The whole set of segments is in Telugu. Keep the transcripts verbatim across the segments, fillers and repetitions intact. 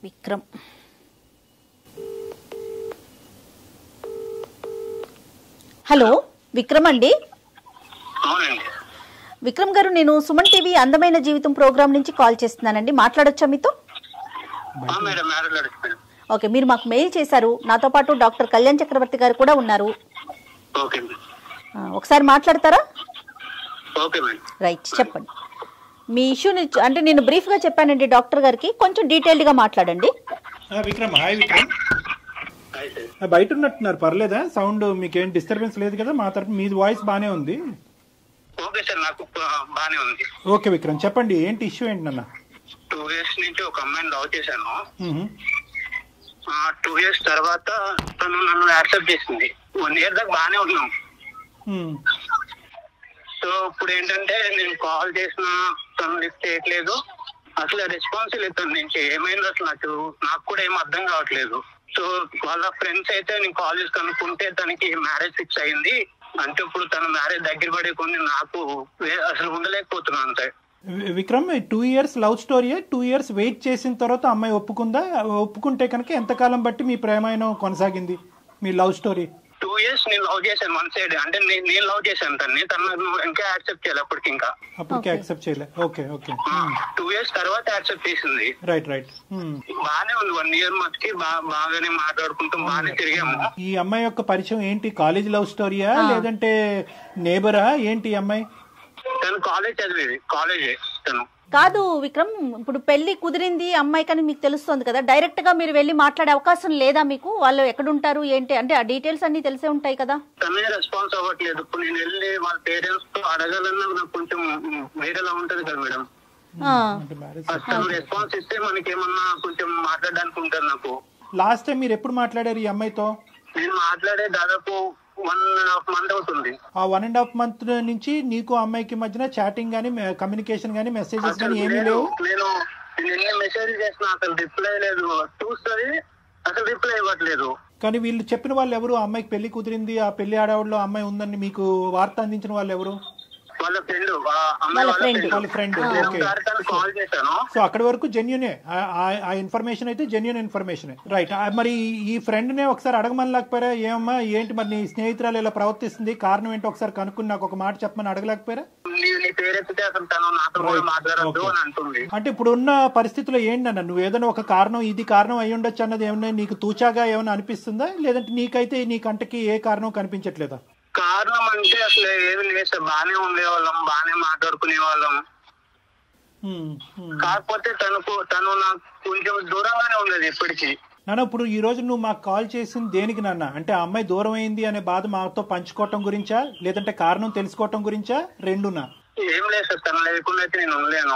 విక్రమ్. హలో విక్రమ్ అండి. అవునండి. విక్రమ్ గారు, నేను సుమన్ టీవీ అందమైన జీవితం ప్రోగ్రామ్ నుంచి కాల్ చేస్తున్నానండి. మాట్లాడొచ్చా మీతో? ఓకే, మీరు మాకు మెయిల్ చేశారు. నాతో పాటు డాక్టర్ కళ్యాణ్ చక్రవర్తి గారు కూడా ఉన్నారు. ఒకసారి మాట్లాడతారా? రైట్, చెప్పండి మీ ఇష్యూని. అంటే నేను బ్రీఫ్ గా చెప్పానండి డాక్టర్ గారికి, కొంచెం డీటెయిల్డ్ గా మాట్లాడండి. విక్రమ్, హాయ్ విక్రమ్. బయట ఉన్నట్టున్నారు, పర్లేదా? సౌండ్ మీకేం డిస్టర్బెన్స్ లేదు కదా? మా తరఫు మీ వాయిస్ బానే ఉంది. ఓకే సార్, నాకు బానే ఉంది. ఓకే విక్రమ్, చెప్పండి ఏంటి ఇష్యూ ఏంటి నాన్న? టూ ఇయర్స్ నుంచి ఒక అమ్మాయిని లవ్ చేశాను. టూ ఇయర్స్ తర్వాత తను నన్ను యాక్సెప్ట్ చేసింది. వన్ ఇయర్ దాకా బానే ఉన్నాం. సో ఇప్పుడు ఏంటంటే నేను కాల్ చేసినా తను లిఫ్ట్ చేయట్లేదు. అసలు రెస్పాన్స్ లేదు తన నుంచి. ఏమైంది అసలు నాకు నాకు కూడా ఏం అర్థం కావట్లేదు. సో వాళ్ళ ఫ్రెండ్స్ అయితే నేను కాల్ చేసి కనుక్కుంటే తనకి మ్యారేజ్ ఫిక్స్ అయింది. అంటే ఇప్పుడు తన మ్యారేజ్ దగ్గర పడే కొన్ని నాకు అసలు ఉండలేకపోతున్నాను అంతే. Vikram, two years love story. Two years wait చేసిన తర్వాత అమ్మాయి ఒప్పుకుందా? ఒప్పుకుంటే కనుక ఎంతకాలం బట్టి మీ ప్రేమాయణం కొనసాగింది, మీ లవ్ స్టోరీ? టూ ఇయర్స్ నేను లవ్ చేశాను వన్ సైడ్. అంటే నేను లవ్ చేశాను తన్ని, తను ఇంకా యాక్సెప్ట్ చేయాలి అప్పటికి. ఇంకా అప్పటికి యాక్సెప్ట్ చేయలే. Okay okay. టూ ఇయర్స్ తర్వాత యాక్సెప్ట్ చేసింది. Right right. బానే ఉంది. వన్ ఇయర్ మటుకి బాగానే మాట్లాడుకుంటాం, బాగానే తిరిగాము. ఈ అమ్మాయి యొక్క పరిచయం ఏంటి? కాలేజ్ లవ్ స్టోరీయా లేదంటే నేబరా ఏంటి? ఈ అమ్మాయి తను కాలేజ్ చదివేది. కాలేజే తను. కాదు విక్రమ్, ఇప్పుడు పెళ్లి కుదిరింది అమ్మాయి కానీ మీకు తెలుస్తుంది కదా, డైరెక్ట్ గా మీరు వెళ్ళి మాట్లాడే అవకాశం లేదా మీకు? వాళ్ళు ఎక్కడుంటారు ఏంటి అంటే ఆ డీటెయిల్స్ అన్ని తెలిసే ఉంటాయి కదా. తనే రెస్పాన్స్ అవ్వట్లేదు. ఇప్పుడు నేను వెళ్ళి వాళ్ళ పేరెంట్స్ తో అడగాలన్నా నాకు కొంచెం వేరేలా ఉంటది కదా మేడం. తను రెస్పాన్స్ ఇస్తే మనకి ఏమన్నా కొంచెం మాట్లాడడానికి ఉంటుంది నాకు. లాస్ట్ టైం మీరు ఎప్పుడు మాట్లాడారు ఈ అమ్మాయితో? నేను మాట్లాడే దాదాపు వన్ అండ్ హాఫ్ మంత్ అవుతుంది. ఆ వన్ అండ్ హాఫ్ మంత్ నుంచి నీకు అమ్మాయికి మధ్యన చాటింగ్ గానీ కమ్యూనికేషన్ గానీ మెసేజెస్ గానీ ఏమీ లేవు? నేను ఎన్ని మెసేజ్ చేసినా అసలు రిప్లై లేదు. చూస్తుంది అసలు రిప్లై ఇవ్వట్లేదు. కానీ వీళ్ళు చెప్పిన వాళ్ళు ఎవరు? అమ్మాయికి పెళ్లి కుదిరింది, ఆ పెళ్లి ఆడవాళ్ళు అమ్మాయి ఉందని మీకు వార్త అందించిన వాళ్ళు ఎవరు? వాళ్ళ ఫ్రెండ్. వాళ్ళ ఫ్రెండ్. కాల్ చేశాను. సో అక్కడి వరకు జెన్యునే, ఆ ఇన్ఫర్మేషన్ అయితే జెన్యున్ ఇన్ఫర్మేషన్. రైట్. మరి ఈ ఫ్రెండ్ నే ఒకసారి అడగమని లేకపోయారా? ఏమమ్మా ఏంటి మరి నీ స్నేహితురాలు ఇలా ప్రవర్తిస్తుంది, కారణం ఏంటో ఒకసారి కనుక్కుని నాకు ఒక మాట చెప్పమని అడగలేకపోయారా? అంటే ఇప్పుడు ఉన్న పరిస్థితిలో ఏంటన్నా, నువ్వు ఏదైనా ఒక కారణం ఇది కారణం అయి ఉండొచ్చు అన్నది ఏమన్నా నీకు తూచాగా ఏమైనా అనిపిస్తుందా? లేదంటే నీకైతే నీ కంటకి ఏ కారణం కనిపించట్లేదా? కారణం అంటే అసలు ఏమి లేదు సార్. బానే ఉండేవాళ్ళం, బానే మాట్లాడుకునే వాళ్ళం. కాకపోతే తనకు తను నాకు కొంచెం దూరంగానే ఉండేది ఎప్పటికీ. నాన్న, ఇప్పుడు ఈ రోజు నువ్వు మాకు కాల్ చేసింది దేనికి నాన్న? అంటే ఆ అమ్మాయి దూరం అయింది అనే బాధ మాతో పంచుకోవటం గురించా లేదంటే కారణం తెలుసుకోవటం గురించా? రెండునా? ఏం లేదు సార్, తను లేకుండా అయితే నేను ఉండలేను.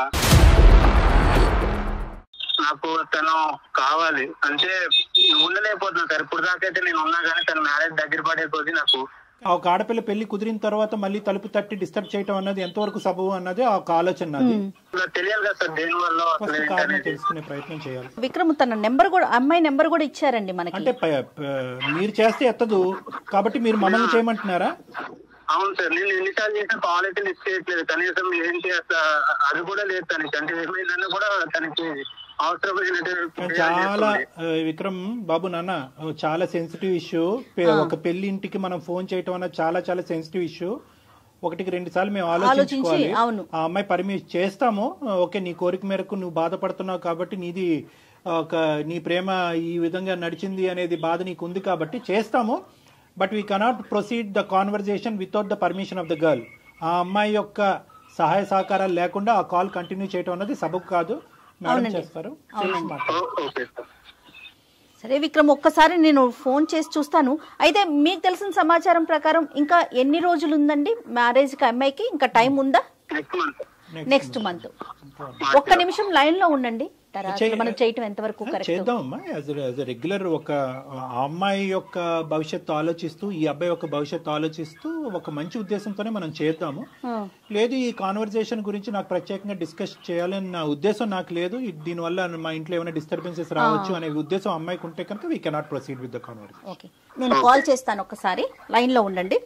నాకు తను కావాలి అంటే ఉండలేకపోతున్నా సార్. ఇప్పుడు దాకైతే నేను ఉన్నా కానీ తన మ్యారేజ్ దగ్గర పడే కొద్ది నాకు ఒక ఆడపిల్ల పెళ్లి కుదిరిన తర్వాత మళ్ళీ తలుపు తట్టి డిస్టర్బ్ చేయటం అన్నది ఎంతవరకు సబబు అన్నది ఒక ఆలోచన నాది. కారణం తెలుసుకునే ప్రయత్నం చేయాలి. విక్రమ్ తన నెంబర్ కూడా, అమ్మాయి నెంబర్ కూడా ఇచ్చారండి మనకి. అంటే మీరు చేస్తే ఎత్తదు కాబట్టి మీరు మమ్మల్ని చేయమంటున్నారా? అవును సార్, నేను ఎన్నిసార్లు చేసిన కాల్ అయితే లిఫ్ట్ చేయట్లేదు. కనీసం ఏంటి అసలు అది కూడా లేదు తనకి. అంటే ఏమైందన్నా కూడా తనకి చాలా విక్రమ్ బాబు నాన్న, చాలా సెన్సిటివ్ ఇష్యూ. ఒక పెళ్లి ఇంటికి మనం ఫోన్ చేయటం అన్నది చాలా చాలా సెన్సిటివ్ ఇష్యూ. ఒకటికి రెండు సార్లు మేము ఆలోచించుకోవాలి. ఆ అమ్మాయి పర్మిషన్ చేస్తాము, ఓకే నీ కోరిక మేరకు నువ్వు బాధపడుతున్నావు కాబట్టి నీది ఒక నీ ప్రేమ ఈ విధంగా నడిచింది అనేది బాధ నీకు ఉంది కాబట్టి చేస్తాము. But we cannot proceed the conversation without the permission of the girl. ఆ అమ్మాయి యొక్క సహాయ సహకారాలు లేకుండా ఆ కాల్ కంటిన్యూ చేయటం అన్నది సబబు కాదు. సరే విక్రమ్, ఒక్కసారి నేను ఫోన్ చేసి చూస్తాను. అయితే మీకు తెలిసిన సమాచారం ప్రకారం ఇంకా ఎన్ని రోజులు ఉందండి మ్యారేజ్ కి అమ్మాయికి? ఇంకా టైం ఉందా? Next month. ఒక్క నిమిషం లైన్ లో ఉండండి. మనం చేయటం ఎంతవరకు చేద్దామమ్మా. రెగ్యులర్ ఒక అమ్మాయి యొక్క భవిష్యత్తు ఆలోచిస్తూ ఈ అబ్బాయి యొక్క భవిష్యత్తు ఆలోచిస్తూ ఒక మంచి ఉద్దేశంతోనే మనం చేద్దాము. లేదు ఈ కాన్వర్జేషన్ గురించి నాకు ప్రత్యేకంగా డిస్కస్ చేయాలని నా ఉద్దేశం నాకు లేదు. దీనివల్ల మా ఇంట్లో ఏమైనా డిస్టర్బెన్సెస్ రావచ్చు అనే ఉద్దేశం అమ్మాయికి ఉంటే కనుక we cannot proceed with the conversation. Okay, నేను కాల్ చేస్తాను. ఒకసారి లైన్ లో ఉండండి.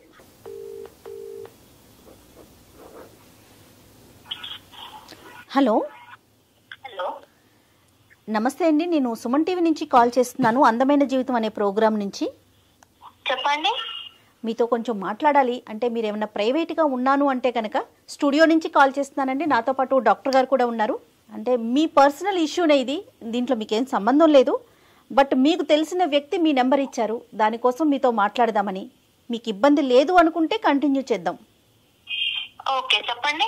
హలో నమస్తే అండి, నేను సుమన్ టీవీ నుంచి కాల్ చేస్తున్నాను, అందమైన జీవితం అనే ప్రోగ్రాం నుంచి. చెప్పండి. మీతో కొంచెం మాట్లాడాలి. అంటే మీరు ఏమైనా ప్రైవేట్గా ఉన్నాను అంటే కనుక స్టూడియో నుంచి కాల్ చేస్తున్నానండి. నాతో పాటు డాక్టర్ గారు కూడా ఉన్నారు. అంటే మీ పర్సనల్ ఇష్యూనే ఇది, దీంట్లో మీకేం సంబంధం లేదు. బట్ మీకు తెలిసిన వ్యక్తి మీ నెంబర్ ఇచ్చారు, దానికోసం మీతో మాట్లాడదామని. మీకు ఇబ్బంది లేదు అనుకుంటే కంటిన్యూ చేద్దాం. ఓకే చెప్పండి.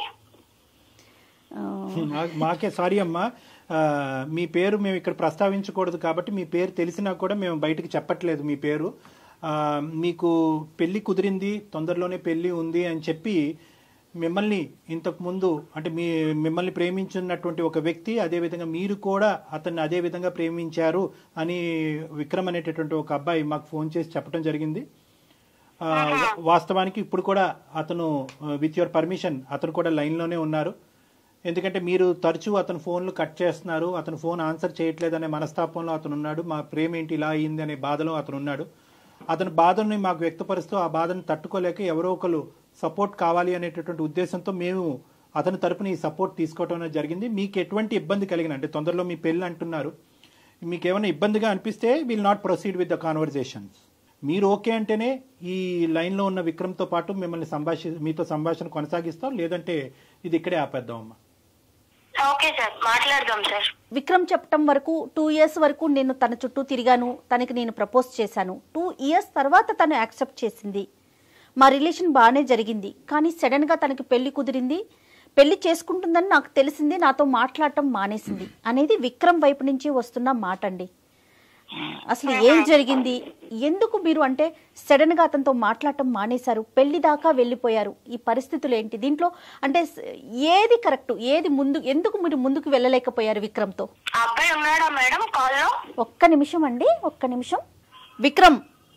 మాకే సారీ అమ్మా, మీ పేరు మేము ఇక్కడ ప్రస్తావించకూడదు కాబట్టి మీ పేరు తెలిసినా కూడా మేము బయటకు చెప్పట్లేదు మీ పేరు. మీకు పెళ్లి కుదిరింది, తొందరలోనే పెళ్లి ఉంది అని చెప్పి మిమ్మల్ని ఇంతకు ముందు అంటే మీ మిమ్మల్ని ప్రేమించున్నటువంటి ఒక వ్యక్తి, అదేవిధంగా మీరు కూడా అతన్ని అదే విధంగా ప్రేమించారు అని విక్రమ్ అనేటటువంటి ఒక అబ్బాయి మాకు ఫోన్ చేసి చెప్పడం జరిగింది. వాస్తవానికి ఇప్పుడు కూడా అతను విత్ యువర్ పర్మిషన్ అతను కూడా లైన్లోనే ఉన్నారు. ఎందుకంటే మీరు తరచూ అతను ఫోన్లు కట్ చేస్తున్నారు, అతను ఫోన్ ఆన్సర్ చేయట్లేదనే మనస్తాపంలో అతను ఉన్నాడు. మా ప్రేమ ఏంటి ఇలా అయింది అనే బాధలో అతను ఉన్నాడు. అతని బాధని మాకు వ్యక్తపరుస్తూ ఆ బాధను తట్టుకోలేక ఎవరో ఒకరు సపోర్ట్ కావాలి అనేటటువంటి ఉద్దేశంతో మేము అతని తరపున ఈ సపోర్ట్ తీసుకోవడం అనేది జరిగింది. మీకు ఎటువంటి ఇబ్బంది కలిగిన అంటే తొందరలో మీ పెళ్ళి అంటున్నారు, మీకు ఏమైనా ఇబ్బందిగా అనిపిస్తే will not proceed with the conversations. మీరు ఓకే అంటేనే ఈ లైన్లో ఉన్న విక్రమ్తో పాటు మిమ్మల్ని సంభాషి మీతో సంభాషణ కొనసాగిస్తాం, లేదంటే ఇది ఇక్కడే ఆపేద్దాం అమ్మా. ఓకే సార్, మాట్లాడదాం సార్. విక్రమ్ చెప్పటం వరకు టూ ఇయర్స్ వరకు నేను తన చుట్టూ తిరిగాను, తనకి నేను ప్రపోజ్ చేశాను. టూ ఇయర్స్ తర్వాత తను యాక్సెప్ట్ చేసింది, మా రిలేషన్ బాగానే జరిగింది. కానీ సడన్గా తనకి పెళ్లి కుదిరింది, పెళ్లి చేసుకుంటుందని నాకు తెలిసింది, నాతో మాట్లాడటం మానేసింది అనేది విక్రమ్ వైపు నుంచి వస్తున్న మాట అండి. అసలు ఏం జరిగింది, ఎందుకు మీరు అంటే సడన్ గా అతనితో మాట్లాడటం మానేశారు, పెళ్లి దాకా వెళ్ళిపోయారు, ఈ పరిస్థితులు ఏంటి, దీంట్లో అంటే ఏది కరెక్ట్, ఏది ముందు, ఎందుకు మీరు ముందుకు వెళ్ళలేకపోయారు విక్రమ్ తో? అబ్బాయి ఉన్నాడా మేడం కాల్లో? ఒక్క నిమిషం అండి, ఒక్క నిమిషం. విక్రమ్,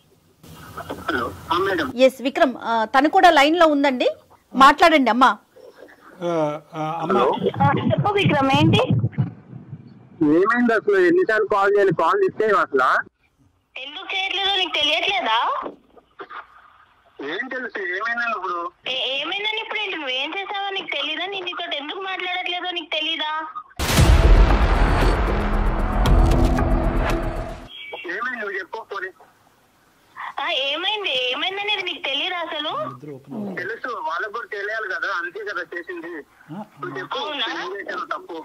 ఎస్ విక్రమ్, తను కూడా లైన్ లో ఉందండి, మాట్లాడండి అమ్మా. చెప్పు విక్రమ్, ఏంటి ఏమైంది అసలు? ఎన్నిసార్లు కాల్ చేయాలి, కాల్ ఇస్తే అసలు ఎందుకు చేయట్లేదో నీకు తెలియట్లేదా? ఏం తెలుసు ఏమైందని ఇప్పుడు? ఏమైందని ఇప్పుడు ఏంటి, నువ్వు ఏం చేసావో నీకు తెలీదా? నేను నీతో ఎందుకు మాట్లాడట్లేదో నీకు తెలీదా? ఏమైంది నువ్వు చెప్పు. ఏమైంది ఏమైందనేది నీకు తెలియదు అసలు? తెలుసు, వాళ్ళకు కూడా తెలియాలి కదా, అంతే కదా చేసింది. తప్పు.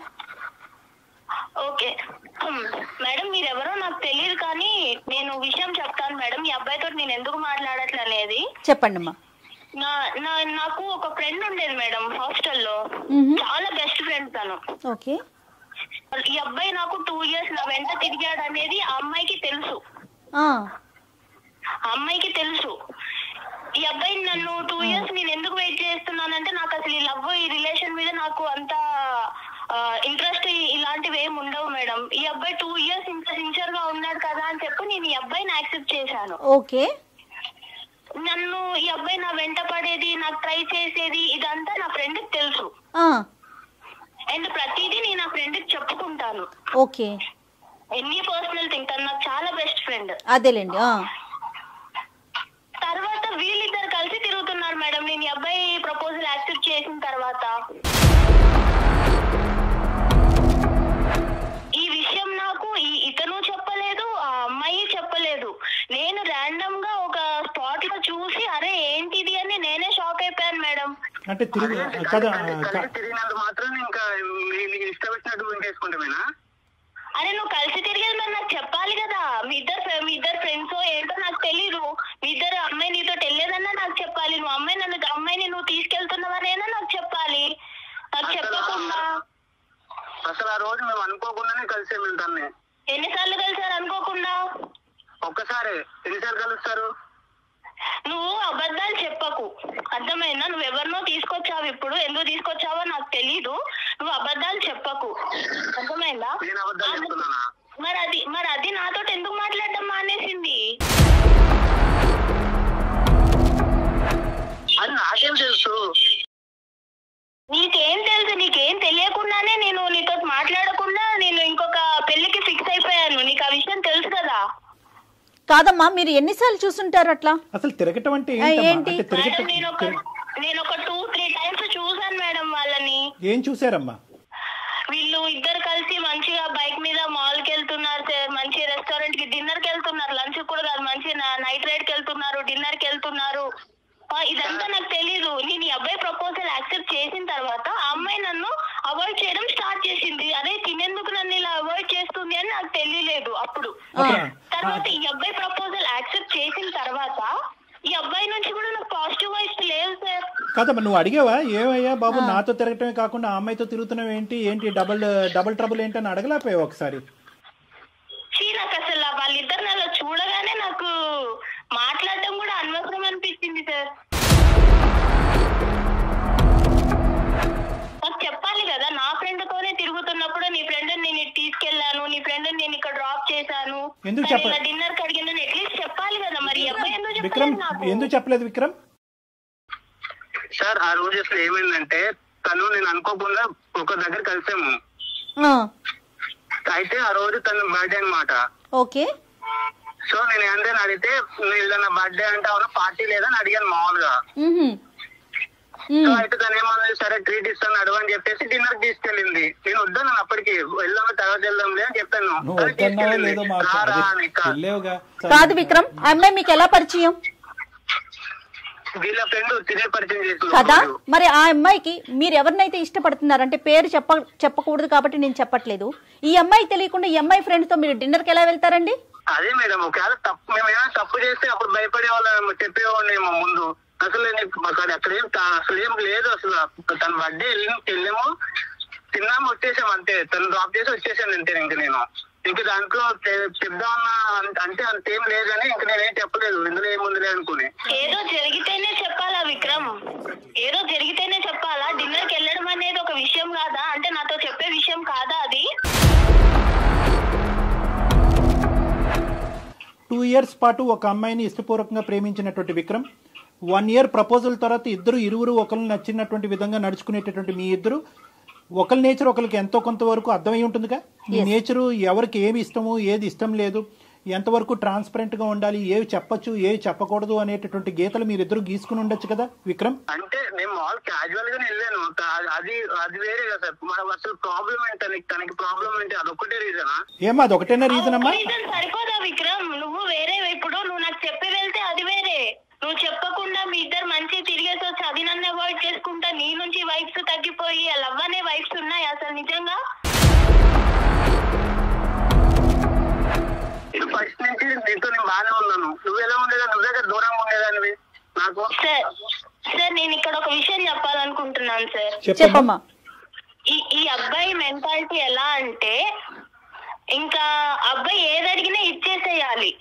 ఓకే మేడం, మీరెవరో నాకు తెలియదు, కానీ నేను విషయం చెప్తాను మేడం. ఈ అబ్బాయితో నేను ఎందుకు మాట్లాడట్లే అనేది చెప్పండి అమ్మా. నా నాకు ఒక ఫ్రెండ్ ఉండేది మేడం హాస్టల్లో, చాలా బెస్ట్ ఫ్రెండ్ తను. ఓకే, ఈ అబ్బాయి నాకు టూ ఇయర్స్ నా వెంట తిరిగాడు అనేది ఆ అమ్మాయికి తెలుసు. ఆ అమ్మాయికి తెలుసు ఈ అబ్బాయి నన్ను టూ ఇయర్స్ నేను ఎందుకు వెయిట్ చేస్తున్నానంటే, నాకు అసలు ఈ లవ్ ఈ రిలేషన్ మీద నాకు అంత ఇంట్రెస్ట్ ఇలాంటివి ఏమి ఉండవు మేడం. ఈ అబ్బాయి టూ ఇయర్స్ ఇంత సిన్సియర్ గా ఉన్నాడు కదా అని చెప్పి నేను ఈ అబ్బాయిని యాక్సెప్ట్ చేశాను. ఓకే, నన్ను ఈ అబ్బాయి నా వెంట పడేది, నాకు ట్రై చేసేది ఇదంతా నా ఫ్రెండ్ కి తెలుసు. అండ్ ప్రతిదీ నేను నా ఫ్రెండ్ కి చెప్పుకుంటాను. ఓకే, ఎన్ని పర్సనల్ థింగ్, తను నాకు చాలా బెస్ట్ ఫ్రెండ్. అదేలేండి. తర్వాత వీళ్ళిద్దరు కలిసి తిరుగుతున్నారు మేడం నేను ఈ అబ్బాయి ప్రపోజల్ యాక్సెప్ట్ చేసిన తర్వాత. ఈ విషయం నాకు ఇతను చెప్పలేదు, ఆ అమ్మాయి చెప్పలేదు. నేను ర్యాండమ్ గా ఒక స్పాట్ లో చూసి అరే ఏంటిది అని నేనే షాక్ అయిపోయాను మేడం. అంటే తిరిగినంత మాత్రం ఇంకా ఇష్టం వచ్చినట్టు చేసుకుంటామేనా? అరే నువ్వు కలిసి తిరిగేది మరి నాకు చెప్పాలి కదా. మీ ఇద్దరు మీ ఇద్దరు ఫ్రెండ్స్ ఏంటో నాకు తెలీదు. మీ ఇద్దరు అమ్మాయి నీతో తెలియదన్నా నాకు చెప్పాలి. నువ్వు అమ్మాయి నన్ను అమ్మాయిని నువ్వు తీసుకెళ్తున్నావనేనా నాకు చెప్పాలి. నాకు చెప్పకుండా అసలు ఆ రోజు మేము అనుకోకుండానే కలిసాము. ఇంటర్నే ఎన్నిసార్లు కలిసారు అనుకోకుండా? ఒక్కసారి. ఎన్నిసార్లు కలుస్తారు? నువ్వు అబద్ధాలు చెప్పకు, అర్థమైందా? నువ్వు ఎవరినో తీసుకొచ్చావు, ఇప్పుడు ఎందుకు తీసుకొచ్చావో నాకు తెలీదు. నువ్వు అబద్ధాలు చెప్పకు, అర్థమైందా? మరి అది మరి అది నాతో ఎందుకు మాట్లాడడం మానేసింది? అది నాకేం తెలుసు? నీకేం తెలుసు? నీకేం తెలియకుండానే నేను నీతో మాట్లాడకుండా నేను ఇంకొక పెళ్లికి ఫిక్స్ అయిపోయాను. నీకు ఆ విషయం తెలుసు కదా? కాదమ్మా, మీరు ఎన్నిసార్లు చూసుంటారు అట్లా? అసలు తిరగటం అంటే ఏంటి? నేను ఒక టూ త్రీ టైమ్స్ చూసాను మేడం వాళ్ళని. ఏం చూసారమ్మా? వీళ్ళు ఇద్దరు కలిసి మంచిగా బైక్ నాకు తెలియలేదు అప్పుడు. తర్వాత ఈ అబ్బాయి ప్రపోజల్ యాక్సెప్ట్ చేసిన తర్వాత ఈ అబ్బాయి నుంచి కూడా నాకు పాజిటివ్ వైబ్స్ లేవు సార్. కదమ్మా నువ్వు అడిగావా ఏమయ్యా బాబు నాతో తిరగటమే కాకుండా ఆ అమ్మాయితో తిరుగుతున్నావు ఏంటి ఏంటి డబుల్ డబుల్ ట్రబుల్ ఏంటి అని అడగలేకపోయావు ఒకసారి? నాకు అసలు వాళ్ళిద్దరిని అలా చూడగానే నాకు మాట్లాడటం కూడా అనవసరం అనిపించింది సార్. నాకు చెప్పాలి కదా, నా ఫ్రెండ్ తోనే తిరుగుతున్నప్పుడు నీ ఫ్రెండ్ నేను తీసుకెళ్లాను, నీ ఫ్రెండ్ నేను ఇక్కడ డ్రాప్ చేశాను, డిన్నర్ కి అడిగినాను, అట్లీస్ట్ చెప్పాలి కదా. మరి అబ్బాయి ఎందుకు విక్రమ్ ఎందుకు చెప్పలేదు విక్రమ్? సార్ ఆ రోజు అసలు ఏమైందంటే తను నేను అనుకోకుండా ఒక దగ్గర కలిసాము. అయితే ఆ రోజు తన బర్త్డే అనమాట. ఓకే. సో నేను ఏంటని అడిగితే నా బర్త్డే అంటే అవును పార్టీ లేదని అడిగాను మామూలుగా. సో అయితే తను ఏమన్నా సరే ట్రీట్ ఇస్తాను అడుగు అని చెప్పేసి డిన్నర్ కి తీసుకెళ్ళింది. నేను వద్దాను అప్పటికి, వెళ్దాము తర్వాత వెళ్దాంలే అని చెప్పాను. కాదు విక్రమ్, అమ్మాయి మీకు ఎలా పరిచయం? వీళ్ళ ఫ్రెండ్ తినే పరిచయం చేస్తుంది కదా. మరి ఆ అమ్మాయికి మీరు ఎవరినైతే ఇష్టపడుతున్నారు అంటే పేరు చెప్ప చెప్పకూడదు కాబట్టి నేను చెప్పట్లేదు, ఈ అమ్మాయికి తెలియకుండా ఈ అమ్మాయి ఫ్రెండ్ తో మీరు డిన్నర్ కి ఎలా వెళ్తారండి? అదే మేడం, ఒకవేళ తప్పు మేము ఏమైనా తప్పు చేస్తే అప్పుడు భయపడే వాళ్ళ చెప్పేవాడినేమో ముందు. అసలు అక్కడ అక్కడ ఏం అసలు ఏం లేదు. అసలు తన బర్త్డే వెళ్ళాము, తిన్నాము, వచ్చేసాము అంతే. తను డ్రాప్ చేసి వచ్చేసాను అంతే. ఇంక నేను ఇంక దాంట్లో చెప్దామన్నా అంటే అంతేం లేదని ఇంక నేనేం చెప్పలేదు, ఇందులో ఏముందిలే అనుకుని. ఏదో జరిగితేనే చెప్పాలా విక్రమ్, ఏదో జరిగితేనే చెప్పాలా? డిన్నర్ కి వెళ్ళడం అనేది ఒక విషయం కాదా? అంటే నాతో చెప్పే విషయం కాదా అది? టూ ఇయర్స్ పాటు ఒక అమ్మాయిని ఇష్టపూర్వకంగా ప్రేమించినటువంటి విక్రమ్ వన్ ఇయర్ ప్రపోజల్ తర్వాత ఇద్దరు ఇరువురు ఒకరు నచ్చినటువంటి విధంగా నడుచుకునేటటువంటి మీ ఇద్దరు ఒకరి నేచర్ ఒకరికి ఎంతో కొంత వరకు అర్థమై ఉంటుందిగా. ఈ నేచరు ఎవరికి ఏమి ఇష్టము ఏది ఇష్టం లేదు, ఎంతవరకు ట్రాన్స్పరెంట్ గా ఉండాలి, ఏవి చెప్పొచ్చు ఏవి చెప్పకూడదు అనేటటువంటి గీతలు మీరిద్దరు గీసుకుని ఉండొచ్చు కదా విక్రమ్. అంటే నేను మాల్ క్యాజువల్ గానే వెళ్ళాను, అది అది వేరే కదా. మనకు అసలు ప్రాబ్లం ఏంటి, తనకి ప్రాబ్లం ఏంటి, అదొకటే రీజనా? ఏమా అదొకటేనా రీజన్ అమ్మా? సరిపోదా విక్రమ్? నువ్వు వేరే, ఇప్పుడు నువ్వు నాకు చెప్పి వెళ్తే అది వేరే, నువ్వు చెప్పకుండా మీ ఇద్దరు మంచి తిరిగేసి వచ్చి అది నన్ను అవాయిడ్ చేసుకుంటా నీ నుంచి వైఫ్స్ తగ్గిపోయి లవ్ అనే వైఫ్స్ ఉన్నాయి అసలు నిజంగా? ఫస్ట్ నుంచి నీతో నేను బాగానే ఉన్నాను, నువ్వు ఎలా ఉండేదా? నువ్వు దగ్గర దూరంగా ఉండేదానివి నాకు. సార్ సార్ నేను ఇక్కడ ఒక విషయం చెప్పాలనుకుంటున్నాను సార్. చెప్పమ్మా. ఈ ఈ అబ్బాయి మెంటాలిటీ ఎలా అంటే ఇంకా అబ్బాయి ఏది అడిగినా ఇచ్చేసేయాలి.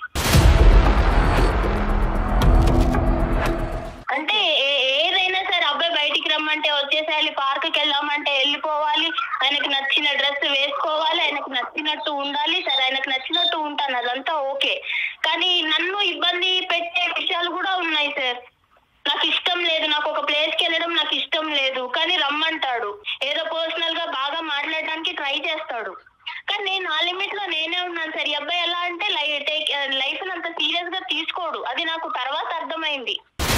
అంటే ఏదైనా సరే అబ్బాయి బయటికి రమ్మంటే వచ్చేసేయాలి, పార్క్కి వెళ్ళామంటే వెళ్ళిపోవాలి, ఆయనకు నచ్చిన డ్రెస్ వేసుకోవాలి, ఆయనకు నచ్చినట్టు ఉండాలి. సరే ఆయనకు నచ్చినట్టు ఉంటాను, అదంతా ఓకే. కానీ నన్ను ఇబ్బంది పెట్టే విషయాలు కూడా ఉన్నాయి సార్. నాకు ఇష్టం లేదు, నాకు ఒక ప్లేస్ కి వెళ్ళడం నాకు ఇష్టం లేదు, కానీ రమ్మంటాడు. ఏదో పర్సనల్ గా బాగా మాట్లాడడానికి ట్రై చేస్తాడు, కానీ నేను ఆ లిమిట్ లో నేనే ఉన్నాను సార్. ఈ అబ్బాయి ఎలా అంటే లైఫ్ అంత సీరియస్ గా తీసుకోడు, అది నాకు తర్వాత అర్థమైంది.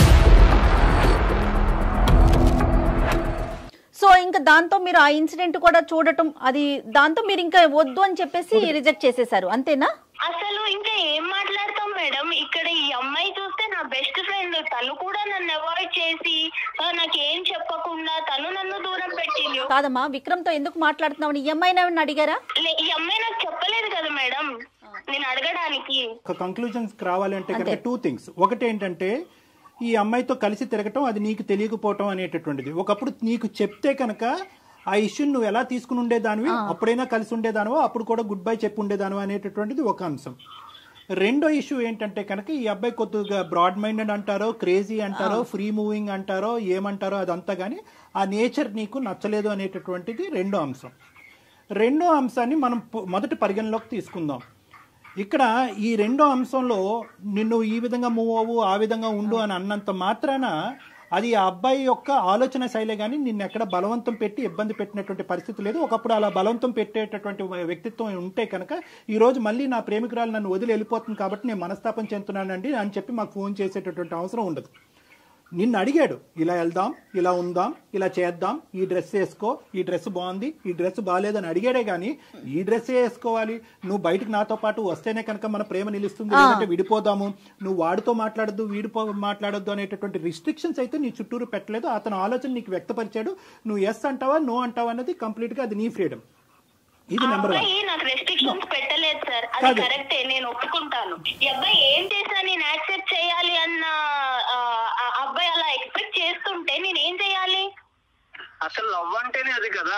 సో ఇంకా దాంతో మీరు ఆ ఇన్సిడెంట్ కూడా చూడటం, అది దాంతో మీరు ఇంకా వద్దు అని చెప్పేసి రిజెక్ట్ చేసేసారు అంతేనా? అసలు ఇంకా ఏం మాట్లాడతాం మేడం, ఇక్కడ ఈ అమ్మాయి చూస్తే నా బెస్ట్ ఫ్రెండ్, తను కూడా నన్ను అవాయిడ్ చేసి నాకేం చెప్పకుండా తను నన్ను దూరం పెట్టింది. కాదమ్మా, విక్రమ్ తో ఎందుకు మాట్లాడుతున్నావు? ఈ అమ్మాయిని అడిగారా? ఈ అమ్మాయి నాకు చెప్పలేదు కదా మేడం నేను అడగడానికి. ఒక కంక్లూజన్స్ రావాలంటే కనుక టూ థింగ్స్. ఒకటి ఏంటంటే ఈ అమ్మాయితో కలిసి తిరగటం అది నీకు తెలియకపోవటం అనేటటువంటిది. ఒకప్పుడు నీకు చెప్తే కనుక ఆ ఇష్యూని నువ్వు ఎలా తీసుకుని ఉండేదానివి, అప్పుడైనా కలిసి ఉండేదానివో, అప్పుడు కూడా గుడ్ బై చెప్పి ఉండేదానివో అనేటటువంటిది ఒక అంశం. రెండో ఇష్యూ ఏంటంటే కనుక ఈ అబ్బాయి కొద్దిగా బ్రాడ్ మైండెడ్ అంటారో, క్రేజీ అంటారో, ఫ్రీ మూవింగ్ అంటారో, ఏమంటారో అదంతా కానీ ఆ నేచర్ నీకు నచ్చలేదు అనేటటువంటిది రెండో అంశం. రెండో అంశాన్ని మనం మొదటి పరిగణలోకి తీసుకుందాం. ఇక్కడ ఈ రెండో అంశంలో నిన్ను ఈ విధంగా మూవ్ అవ్వు, ఆ విధంగా ఉండు అని అన్నంత మాత్రాన అది ఆ అబ్బాయి యొక్క ఆలోచన శైలే కానీ నిన్ను ఎక్కడ బలవంతం పెట్టి ఇబ్బంది పెట్టినటువంటి పరిస్థితి లేదు. ఒకప్పుడు అలా బలవంతం పెట్టేటటువంటి వ్యక్తిత్వం ఉంటే కనుక ఈ రోజు మళ్ళీ నా ప్రేమికురాలు నన్ను వదిలి వెళ్ళిపోతుంది కాబట్టి నేను మనస్తాపం చెందుతున్నానండి అని చెప్పి మాకు ఫోన్ చేసేటటువంటి అవసరం ఉండదు. నిన్ను అడిగాడు, ఇలా వెళ్దాం, ఇలా ఉందాం, ఇలా చేద్దాం, ఈ డ్రెస్ వేసుకో, ఈ డ్రెస్ బాగుంది, ఈ డ్రెస్ బాగాలేదని అడిగాడే గానీ ఈ డ్రెస్ వేసుకోవాలి, నువ్వు బయటకు నాతో పాటు వస్తేనే కనుక మన ప్రేమ నిలుస్తుంది, లేదంటే విడిపోదాము, నువ్వు వాడితో మాట్లాడద్దు వీడిపో మాట్లాడొద్దు అనేటటువంటి రిస్ట్రిక్షన్స్ అయితే నీ చుట్టూరు పెట్టలేదు. అతను ఆలోచన నీకు వ్యక్తపరిచాడు, నువ్వు ఎస్ అంటావా నో అంటావా అనేది కంప్లీట్ గా అది నీ ఫ్రీడమ్. ఇది నెంబర్ వన్. నాకు రెస్ట్రిక్షన్స్ పెట్టలేదు సార్, అది కరెక్టే, నేను ఒప్పుకుంటాను. ఈ అబ్బాయి ఏం చేసినా నేను యాక్సెప్ట్ చేయాలి అన్న అబ్బాయి అలా ఎక్స్పెక్ట్ చేస్తుంటే నేను ఏం చేయాలి? అసలు లవ్ అంటేనే అది కదా.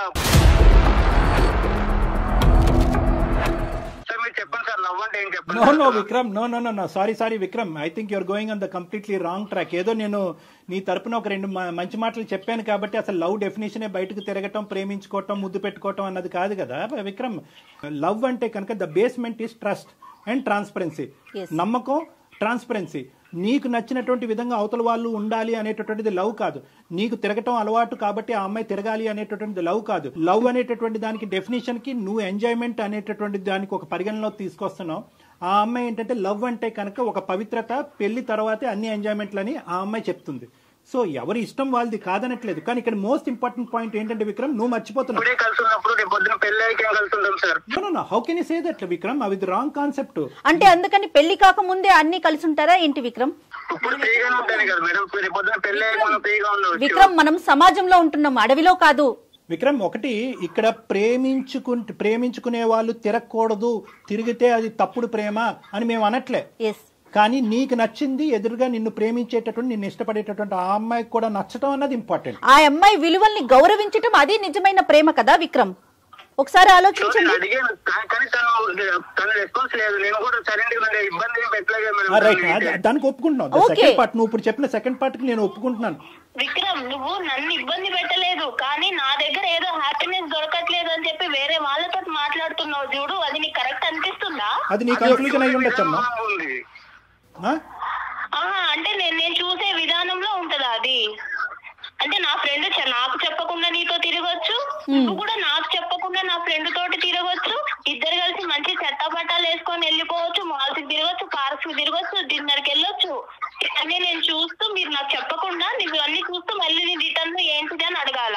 చెప్పండి సార్, లవ్ అంటే ఏం చెప్పండి. No no Vikram, no no no sorry sorry Vikram, I think you're going on the completely wrong track. ఏదో నేను నీ తరపున ఒక రెండు మంచి మాటలు చెప్పాను కాబట్టి అసలు లవ్ డెఫినేషనే బయటకు తిరగటం, ప్రేమించుకోవటం, ముద్దు పెట్టుకోవటం అన్నది కాదు కదా విక్రమ్. లవ్ అంటే కనుక the basement is trust and transparency. నమ్మకం, ట్రాన్స్పరెన్సీ. నీకు నచ్చినటువంటి విధంగా అవతల వాళ్ళు ఉండాలి అనేటటువంటిది లవ్ కాదు. నీకు తిరగటం అలవాటు కాబట్టి ఆ అమ్మాయి తిరగాలి అనేటటువంటిది లవ్ కాదు. లవ్ అనేటటువంటి దానికి డెఫినేషన్ కి నువ్వు ఎంజాయ్మెంట్ అనేటటువంటి దానికి ఒక పరిగణలో తీసుకొస్తున్నావు. ఆ అమ్మాయి ఏంటంటే లవ్ అంటే కనుక ఒక పవిత్రత, పెళ్లి తర్వాతే అన్ని ఎంజాయ్మెంట్లని ఆ అమ్మాయి చెప్తుంది. సో ఎవరి ఇష్టం వాళ్ళది కాదనట్లేదు. కానీ ఇక్కడ మోస్ట్ ఇంపార్టెంట్ పాయింట్ ఏంటంటే విక్రమ్, నువ్వు మర్చిపోతున్నావు. How can you say that Vikram? అవి రాంగ్ కాన్సెప్ట్. అంటే అందుకని పెళ్లి కాకముందే అన్ని కలిసి ఉంటారా ఏంటి విక్రమ్? విక్రమ్ మనం సమాజంలో ఉంటున్నాం, అడవిలో కాదు. విక్రమ్ ఒకటి, ఇక్కడ ప్రేమించుకు ప్రేమించుకునే వాళ్ళు తిరగకూడదు, తిరిగితే అది తప్పుడు ప్రేమ అని మేము అనట్లే. కానీ నీకు నచ్చింది, ఎదురుగా నిన్ను ప్రేమించేటటువంటి, నిన్ను ఇష్టపడేటటువంటి ఆ అమ్మాయికి కూడా నచ్చటం అన్నది ఇంపార్టెంట్. ఆ అమ్మాయి విలువల్ని గౌరవించటం అది నిజమైన ప్రేమ కదా విక్రమ్. ఒకసారి ఆలోచించండి. దానికి ఒప్పుకుంటున్నావు. సెకండ్ పార్ట్ నువ్వు ఇప్పుడు చెప్పిన సెకండ్ పార్ట్ కి నేను ఒప్పుకుంటున్నాను. విక్రమ్ నువ్వు నన్ను ఇబ్బంది పెట్టలేదు, కానీ నా దగ్గర ఏదో హ్యాపీనెస్ దొరకట్లేదు అని చెప్పి వేరే వాళ్ళతో మాట్లాడుతున్నావు చూడు, అది నీకు కరెక్ట్ అనిపిస్తుందా? అది నీ కన్ఫ్యూజన్ అయి ఉండొచ్చమ్మా. అంటే నేను నేను చూసే విధానంలో ఉంటదా అది? అంటే నా ఫ్రెండ్ నాకు చెప్పకుండా నీతో తిరగొచ్చు, నువ్వు కూడా నాకు చెప్పకుండా నా ఫ్రెండ్ తోటి తిరగొచ్చు, ఇద్దరు కలిసి మంచి చెత్త బట్టాలు వేసుకొని వెళ్ళిపోవచ్చు, మాల్స్ కి తిరగొచ్చు, పార్క్స్ కి తిరగొచ్చు, డిన్నర్ కి వెళ్ళొచ్చు. అన్ని నేను చూస్తూ మీరు నాకు చెప్పకుండా నువ్వు అన్ని చూస్తూ మళ్ళీ నీ రిటర్న్ లో ఏంటిది అని అడగాల?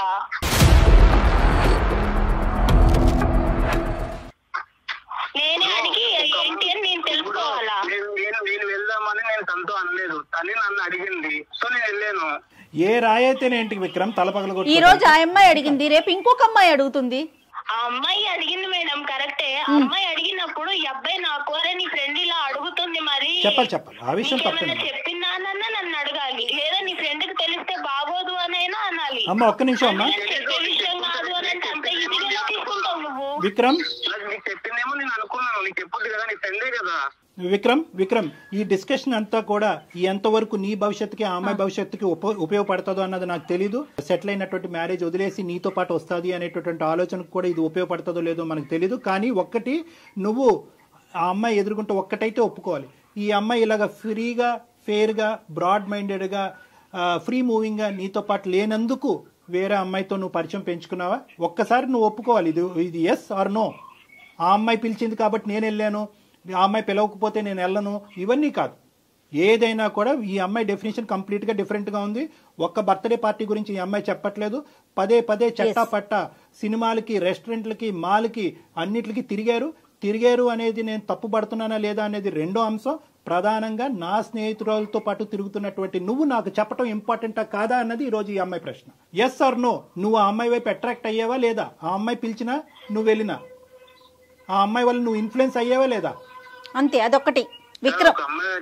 నేనే అడిగి ఏంటి అని నేను తెలుసుకోవాలా? నేను వెళ్దామని నేను తనతో అనలేదు, తను నన్ను అడిగింది, సో నేను వెళ్ళాను. ఏ రాయైతేనేంటి విక్రమ్ తలపగల. ఈ రోజు ఆ అమ్మాయి అడిగింది, రేపు ఇంకొక అమ్మాయి అడుగుతుంది. ఆ అమ్మాయి అడిగింది మేడం కరెక్టే. ఆ అమ్మాయి అడిగినప్పుడు ఈ అబ్బాయి నాకు అరే నీ ఫ్రెండ్ ఇలా అడుగుతుంది, మరి చెప్పాలి చెప్పాలి ఆ విషయం చెప్పిందానన్నా నన్ను అడగాలి, లేదా నీ ఫ్రెండ్ కి తెలిస్తే బాగోదు అనైనా అనాలి. అమ్మ ఒక్క నిమిషం అమ్మా. చెప్పే విషయం కాదు అని అంటే అంత ఈజీగా తీసుకుంటావు నువ్వు. విక్రమ్ నీకు చెప్పిందేమో నేను అనుకున్నాను, నీకు చెప్పొద్దు కదా, నీ ఫ్రెండే కదా. విక్రమ్ విక్రమ్ ఈ డిస్కషన్ అంతా కూడా ఎంతవరకు నీ భవిష్యత్తుకి, ఆ అమ్మాయి భవిష్యత్తుకి ఉపయోగపడుతుందో అన్నది నాకు తెలీదు. సెటిల్ అయినటువంటి మ్యారేజ్ వదిలేసి నీతో పాటు వస్తుంది అనేటటువంటి ఆలోచనకు కూడా ఇది ఉపయోగపడుతుందో లేదో మనకు తెలీదు. కానీ ఒక్కటి, నువ్వు ఆ అమ్మాయి ఎదుర్కొంటే ఒక్కటైతే ఒప్పుకోవాలి, ఈ అమ్మాయి ఇలాగ ఫ్రీగా, ఫెయిర్గా, బ్రాడ్ మైండెడ్గా, ఫ్రీ మూవింగ్గా నీతో పాటు లేనందుకు వేరే అమ్మాయితో నువ్వు పరిచయం పెంచుకున్నావా? ఒక్కసారి నువ్వు ఒప్పుకోవాలి. ఇది ఇది ఎస్ ఆర్ నో. ఆ అమ్మాయి పిలిచింది కాబట్టి నేను వెళ్ళాను, ఆ అమ్మాయి పిలవకపోతే నేను వెళ్ళను, ఇవన్నీ కాదు. ఏదైనా కూడా ఈ అమ్మాయి డెఫినేషన్ కంప్లీట్గా డిఫరెంట్గా ఉంది. ఒక్క బర్త్డే పార్టీ గురించి ఈ అమ్మాయి చెప్పట్లేదు. పదే పదే చట్టా పట్ట సినిమాలకి, రెస్టారెంట్లకి, మాల్కి, అన్నిటికి తిరిగారు. తిరిగారు అనేది నేను తప్పు పడుతున్నానా లేదా అనేది రెండో అంశం. ప్రధానంగా నా స్నేహితులతో పాటు తిరుగుతున్నటువంటి నువ్వు నాకు చెప్పడం ఇంపార్టెంటా కాదా అన్నది ఈరోజు ఈ అమ్మాయి ప్రశ్న. Yes or no. నువ్వు ఆ అమ్మాయి వైపు అట్రాక్ట్ అయ్యావా లేదా? ఆ అమ్మాయి పిలిచినా నువ్వు వెళ్ళినా ఆ అమ్మాయి వల్ల నువ్వు ఇన్ఫ్లుయెన్స్ అయ్యావా లేదా? అంతే, అదొక్కటి. విక్రమ్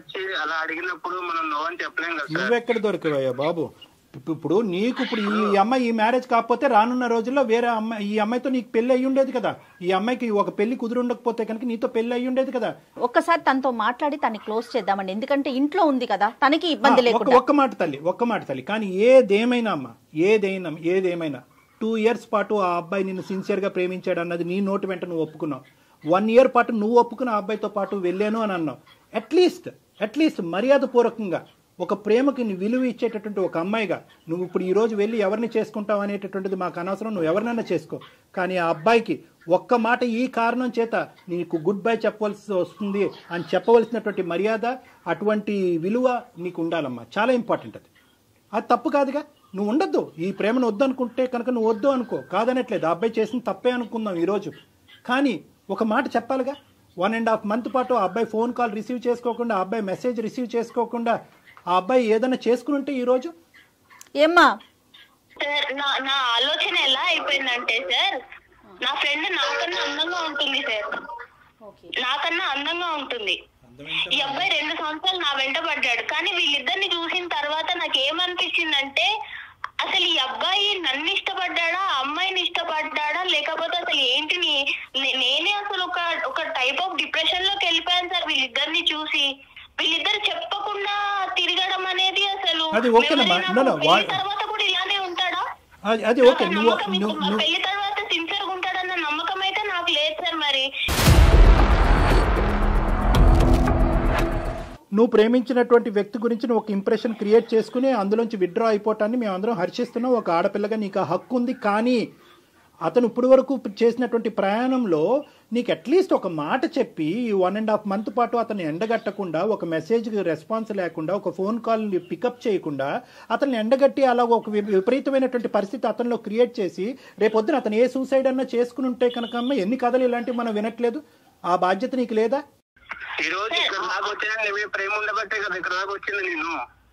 నువ్వెక్కడ దొరికివయ్యా బాబు? ఇప్పుడు నీకు ఇప్పుడు ఈ అమ్మాయి ఈ మ్యారేజ్ కాకపోతే రానున్న రోజుల్లో వేరే అమ్మాయి, ఈ అమ్మాయితో నీకు పెళ్లి అయ్యి ఉండేది కదా. ఈ అమ్మాయికి ఒక పెళ్లి కుదురు ఉండకపోతే కనుక నీతో పెళ్లి అయ్యి ఉండేది కదా. ఒక్కసారి తనతో మాట్లాడి తనని క్లోజ్ చేద్దామండి, ఎందుకంటే ఇంట్లో ఉంది కదా, తనకి ఇబ్బంది లేకుండా. ఒక్క మాట తల్లి, ఒక్క మాట తల్లి. కానీ ఏదేమైనా అమ్మా, ఏదైనా ఏదేమైనా టూ ఇయర్స్ పాటు ఆ అబ్బాయి నిన్ను సిన్సియర్ గా ప్రేమించాడు అన్నది నీ నోటి వెంట నువ్వు ఒప్పుకున్నావు. వన్ ఇయర్ పాటు నువ్వు ఒప్పుకున్న ఆ అబ్బాయితో పాటు వెళ్ళాను అని అన్నావు. అట్లీస్ట్ అట్లీస్ట్ మర్యాద పూర్వకంగా ఒక ప్రేమకి నీ విలువ ఇచ్చేటటువంటి ఒక అమ్మాయిగా నువ్వు ఇప్పుడు ఈ రోజు వెళ్ళి ఎవరిని చేసుకుంటావు అనేటటువంటిది మాకు అనవసరం, నువ్వు ఎవరినైనా చేసుకో. కానీ ఆ అబ్బాయికి ఒక్క మాట ఈ కారణం చేత నీకు గుడ్ బై చెప్పవలసి వస్తుంది అని చెప్పవలసినటువంటి మర్యాద, అటువంటి విలువ నీకు ఉండాలమ్మా. చాలా ఇంపార్టెంట్ అది. అది తప్పు కాదుగా. నువ్వు ఉండద్దు. ఈ ప్రేమను వద్దు అనుకుంటే కనుక నువ్వు వద్దు అనుకో, కాదనట్లేదు. ఆ అబ్బాయి చేసిన తప్పే అనుకుందాం ఈరోజు. కానీ ఒక మాట చెప్పాలిగా. వన్ అండ్ హాఫ్ మంత్ పాటు ఆ అబ్బాయి ఫోన్ కాల్ రిసీవ్ చేసుకోకుండా, ఆ అబ్బాయి మెసేజ్ రిసీవ్ చేసుకోకుండా ఆ అబ్బాయి ఏదైనా చేసుకుని ఉంటే ఈ రోజు ఏమ్మా సార్ నా నా ఆలోచన ఎలా అయిపోయిందంటే సార్, నా ఫ్రెండ్ నాకన్నా అందంగా ఉంటుంది సార్, నాకన్నా అందంగా ఉంటుంది. ఈ అబ్బాయి రెండు సంవత్సరాలు నా వెంట పడ్డాడు. కానీ వీళ్ళిద్దరిని చూసిన తర్వాత నాకు ఏమనిపించిందంటే అసలు ఈ అబ్బాయి నన్ను ఇష్టపడ్డాడా, అమ్మాయిని ఇష్టపడ్డాడా, లేకపోతే అసలు ఏంటి నేనే అసలు ఒక ఒక టైప్ ఆఫ్ డిప్రెషన్ లోకి వెళ్ళిపోయాను సార్ వీళ్ళిద్దరిని చూసి. వీళ్ళిద్దరు చెప్పకుండా తిరగడం అనేది అసలు తర్వాత కూడా ఇలానే ఉంటాడా? పెళ్లి తర్వాత సిన్సియర్ గా ఉంటాడన్న నమ్మకం అయితే నాకు లేదు సార్. మరి నువ్వు ప్రేమించినటువంటి వ్యక్తి గురించి నువ్వు ఒక ఇంప్రెషన్ క్రియేట్ చేసుకుని అందులోంచి విత్డ్రా అయిపోవటాన్ని మేము అందరం హర్షిస్తున్నాం. ఒక ఆడపిల్లగా నీకు ఆ హక్కు ఉంది. కానీ అతను ఇప్పటి వరకు చేసినటువంటి ప్రయాణంలో నీకు అట్లీస్ట్ ఒక మాట చెప్పి వన్ అండ్ హాఫ్ మంత్ పాటు అతన్ని ఎండగట్టకుండా, ఒక మెసేజ్కి రెస్పాన్స్ లేకుండా, ఒక ఫోన్ కాల్ని పికప్ చేయకుండా అతన్ని ఎండగట్టి అలా ఒక విపరీతమైనటువంటి పరిస్థితి అతనిలో క్రియేట్ చేసి రేపొద్దున అతను ఏ సూసైడ్ అన్నా చేసుకుని ఉంటే కనుక అమ్మ ఎన్ని కథలు ఇలాంటివి మనం వినట్లేదు. ఆ బాధ్యత నీకు లేదా? ఈ రోజు ఇక్కడ దాకా వచ్చినా నీ ప్రేమ ఉండబట్టే కదా ఇక్కడ దాకా వచ్చింది. నేను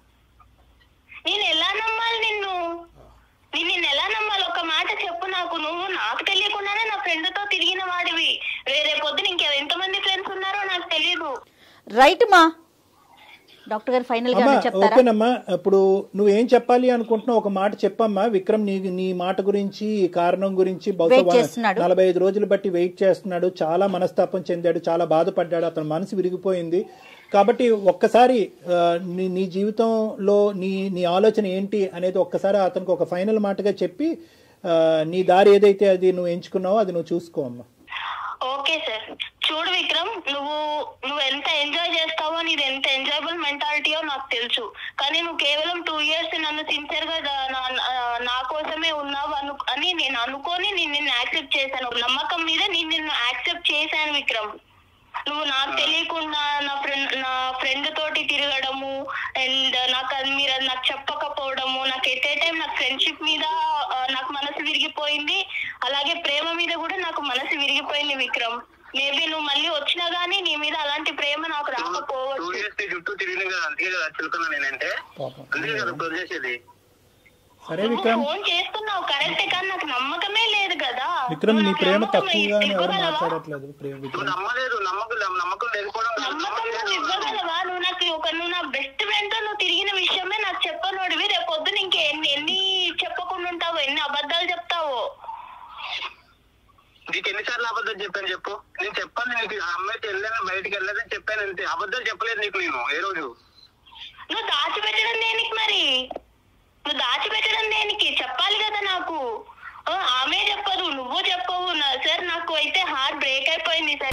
నేను ఎలా నమ్మాలి నిన్ను? నేను నిన్ను ఎలా నమ్మాలి? ఒక మాట చెప్పు నాకు. నువ్వు నాకు తెలియకుండానే నా ఫ్రెండ్ తో తిరిగిన వాడివి. రేరే పొద్దున ఇంకా ఎంతమంది ఫ్రెండ్స్ ఉన్నారో నాకు తెలియదు. రైట్ మా డాక్టర్ గారు ఫైనల్ గా చెప్తారా? ఓకేనమ్మా, ఇప్పుడు నువ్వేం చెప్పాలి అనుకుంటున్నావు ఒక మాట చెప్పమ్మా. విక్రమ్ నీ నీ మాట గురించి, కారణం గురించి బహుశా నలభై ఐదు రోజులు బట్టి వెయిట్ చేస్తున్నాడు. చాలా మనస్తాపం చెందాడు, చాలా బాధపడ్డాడు, అతని మనసు విరిగిపోయింది. కాబట్టి ఒక్కసారి నీ నీ జీవితంలో నీ నీ ఆలోచన ఏంటి అనేది ఒక్కసారి అతనికి ఒక ఫైనల్ మాటగా చెప్పి నీ దారి ఏదైతే అది నువ్వు ఎంచుకున్నావో అది నువ్వు చూసుకో అమ్మా. Okay sir. చూడు విక్రమ్, నువ్వు నువ్వు ఎంత ఎంజాయ్ చేస్తావో, నీది ఎంత ఎంజాయబుల్ మెంటాలిటీయో నాకు తెలుసు. కానీ నువ్వు కేవలం టూ ఇయర్స్ నన్ను సిన్సియర్ గా నా కోసమే ఉన్నావు అను అని నేను అనుకొని నేను నిన్ను యాక్సెప్ట్ చేశాను. నమ్మకం మీద నేను నిన్ను యాక్సెప్ట్ చేశాను విక్రమ్. నువ్వు నాకు తెలియకుండా నా ఫ్రెండ్ నా ఫ్రెండ్ తోటి తిరగడము అండ్ నాకు అది మీరు నాకు చెప్పకపోవడము, నాకు ఎట్ ఏ టైం నాకు ఫ్రెండ్షిప్ మీద నాకు మనసు విరిగిపోయింది, అలాగే ప్రేమ మీద కూడా నాకు మనసు విరిగిపోయింది విక్రమ్. మేబీ నువ్వు మళ్ళీ వచ్చినా గానీ నీ మీద అలాంటి ప్రేమ నాకు రాకపోవచ్చు. చుట్టూ తిరిగిన కదా, అందుకే కదా చులుకున్నా నేనంటే, అందుకే కదా వదిలేసేది. ఫోన్ చేస్తున్నావు కరెక్టే, కానీ నాకు నమ్మకమే లేదు కదా. విక్రమ్ నీ ప్రేమ తక్కువగా మాట్లాడట్లేదు. నమ్మలేదు, నమ్మకం నమ్మకం లేకపోవడం. నమ్మకం నువ్వు ఇవ్వగలవా? నువ్వు నాకు ఒక నువ్వు నా బెస్ట్ ఫ్రెండ్ తో నువ్వు తిరిగిన విషయమే నాకు చెప్పనోడివి. రేపు పొద్దున ఇంకే ఎన్ని ఎన్ని చెప్పకుండా ఉంటావో, ఎన్ని అబద్ధాలు చెప్తావో. నీకు ఎన్నిసార్లు అబద్ధాలు చెప్పాను చెప్పు? నేను చెప్పాను నీకు అమ్మాయికి వెళ్ళాను, బయటకు వెళ్ళాలని చెప్పాను అంతే. అబద్ధాలు చెప్పలేదు నీకు నేను ఏ రోజు. నువ్వు దాచిపెట్టడం దేనికి? మరి నువ్వు దాచిపెట్టడం దేనికి? చెప్పాలి కదా నాకు. ఆమె చెప్పదు, నువ్వు చెప్పవు సార్. నాకు అయితే హార్ట్ బ్రేక్ అయిపోయింది సార్.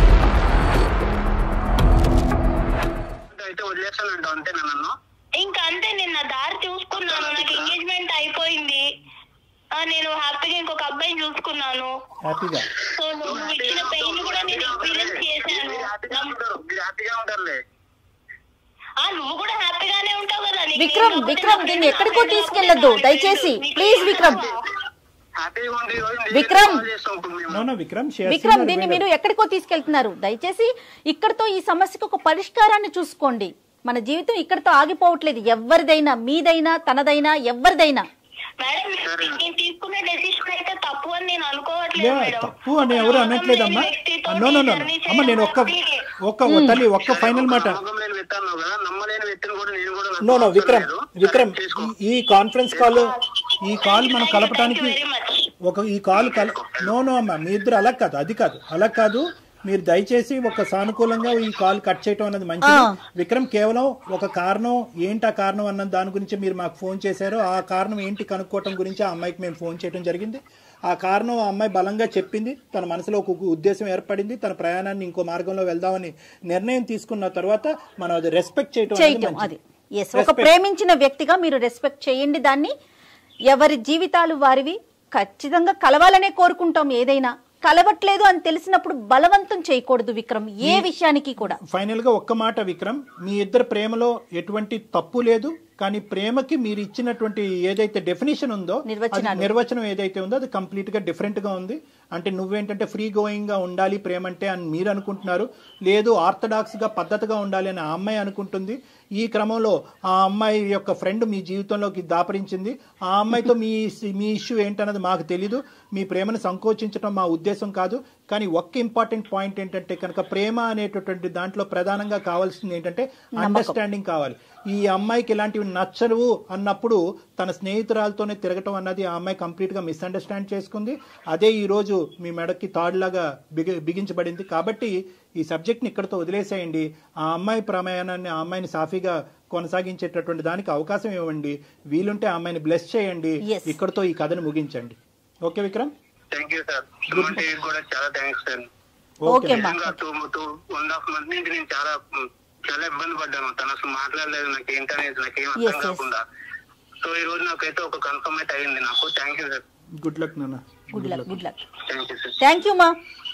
అయితే వదిలేస్తానంట అంతే నన్ను. ఇంకా అంతే, నేను నా దారి చూసుకున్నాను. నాకు ఎంగేజ్మెంట్ అయిపోయింది. నేను హ్యాపీగా ఇంకొక అబ్బాయిని చూసుకున్నాను. సో నువ్వు ఇచ్చిన పెయిన్ కూడా నేను ఎక్స్పీరియన్స్ చేశాను. నువ్వు కూడా హ్యాపీగానే ఉంటావు కదా. విక్రమ్ విక్రమ్ దీన్ని ఎక్కడికో తీసుకెళ్లొద్దు దయచేసి, ప్లీజ్ విక్రమ్. విక్రమ్ విక్రమ్ దీన్ని మీరు ఎక్కడికో తీసుకెళ్తున్నారు. దయచేసి ఇక్కడతో ఈ సమస్యకు ఒక పరిష్కారాన్ని చూసుకోండి. మన జీవితం ఇక్కడతో ఆగిపోవట్లేదు. ఎవరిదైనా, మీదైనా, తనదైనా, ఎవరిదైనా. తప్పు అని ఎవరు అనట్లేదమ్మా. నో నో నో అమ్మ, నేను ఒక్క ఒక్క తల్లి ఒక్క ఫైనల్ మాట. నో నో విక్రమ్ విక్రమ్ ఈ కాన్ఫరెన్స్ కాల్ ఈ కాల్ మనం కలపడానికి ఒక ఈ కాల్ కల నో నో అమ్మా, మీ ఇద్దరు అలా కాదు, అది కాదు, అలా కాదు. మీరు దయచేసి ఒక సానుకూలంగా ఈ కాల్ కట్ చేయటం అన్నది మంచిది. విక్రమ్ కేవలం ఒక కారణం ఏంటి, ఆ కారణం అన్న దాని గురించి మీరు మాకు ఫోన్ చేశారు. ఆ కారణం ఏంటి కనుక్కోవటం గురించి ఆ అమ్మాయికి మేము ఫోన్ చేయడం జరిగింది. ఆ కారణం ఆ అమ్మాయి బలంగా చెప్పింది. తన మనసులో ఒక ఉద్దేశం ఏర్పడింది. తన ప్రయాణాన్ని ఇంకో మార్గంలో వెళ్దామని నిర్ణయం తీసుకున్న తర్వాత మనం అది రెస్పెక్ట్ చేయటం అది. ఒక ప్రేమించిన వ్యక్తిగా మీరు రెస్పెక్ట్ చేయండి దాన్ని. ఎవరి జీవితాలు వారివి. ఖచ్చితంగా కలవాలనే కోరుకుంటాం. ఏదైనా కలవట్లేదు అని తెలిసినప్పుడు బలవంతం చేయకూడదు విక్రమ్, ఏ విషయానికి కూడా. ఫైనల్ గా ఒక్క మాట విక్రమ్, మీ ఇద్దరు ప్రేమలో ఎటువంటి తప్పు లేదు. కానీ ప్రేమకి మీరు ఇచ్చినటువంటి ఏదైతే డెఫినేషన్ ఉందో నిర్వచనం ఏదైతే ఉందో అది కంప్లీట్ గా డిఫరెంట్ గా ఉంది. అంటే నువ్వేంటంటే ఫ్రీ గోయింగ్ గా ఉండాలి ప్రేమ అంటే అని మీరు అనుకుంటున్నారు, లేదు ఆర్థడాక్స్ గా పద్ధతిగా ఉండాలి అని ఆ అమ్మాయి అనుకుంటుంది. ఈ క్రమంలో ఆ అమ్మాయి యొక్క ఫ్రెండ్ మీ జీవితంలోకి దాపరించింది. ఆ అమ్మాయితో మీ మీ ఇష్యూ ఏంటన్నది మాకు తెలీదు, మీ ప్రేమను సంకోచించడం మా ఉద్దేశం కాదు. కానీ ఒక్క ఇంపార్టెంట్ పాయింట్ ఏంటంటే కనుక ప్రేమ అనేటటువంటి దాంట్లో ప్రధానంగా కావాల్సింది ఏంటంటే అండర్స్టాండింగ్ కావాలి. ఈ అమ్మాయికి ఇలాంటివి నచ్చవు అన్నప్పుడు తన స్నేహితురాలతోనే తిరగటం అన్నది ఆ అమ్మాయి కంప్లీట్ గా మిస్అండర్స్టాండ్ చేసుకుంది. అదే ఈ రోజు మీ మెడకి తాడులాగా బిగి బిగించబడింది. కాబట్టి ఈ సబ్జెక్ట్ ని ఇక్కడతో వదిలేసేయండి. ఆ అమ్మాయి ప్రమాణాన్ని ఆ అమ్మాయిని సాఫీగా కొనసాగించేటటువంటి దానికి అవకాశం ఇవ్వండి. వీలుంటే ఆ అమ్మాయిని బ్లెస్ చేయండి. ఇక్కడతో ఈ కథను ముగించండి. Okay Vikram, thank you sir. కూడా చాలా thanks sir. Two two one half month నుంచి నేను చాలా చాలా ఇబ్బంది పడ్డాను. తను అసలు మాట్లాడలేదు, నాకు ఏంటనేది నాకేం అర్థం కాకుండా. సో ఈ రోజు నాకైతే ఒక కన్ఫర్మ్ అయితే అయింది నాకు. Thank you sir. Good luck నాన్న. Good luck. Good luck. Thank you sir. Thank you మా.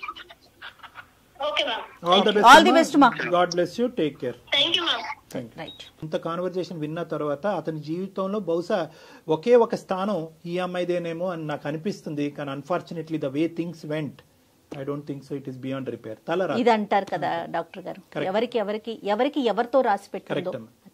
Okay ma'am. All the best. All the best మా. God bless you. Take care. Thank you ma'am. Right. ఇంత కాన్వర్జేషన్ విన్న తర్వాత అతని జీవితంలో బహుశా ఒకే ఒక స్థానం ఈ అమ్మాయిదేనేమో అని నాకు అనిపిస్తుంది. కానీ unfortunately the way things went, I don't think so it is beyond repair. తల ఇది అంటారు కదా డాక్టర్ గారు, ఎవరికి ఎవరికి ఎవరికి ఎవరితో రాసి పెట్టారు